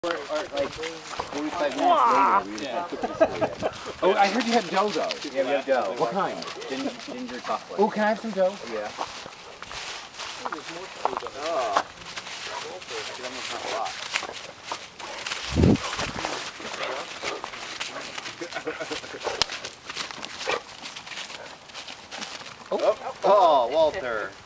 Or like 45 minutes later, we had cookies for you. Oh, I heard you had dough though. Yeah, we have dough. What kind? Ginger chocolate. Oh, can I have some dough? Yeah. Oh. It's almost not a lot. Oh, Walter.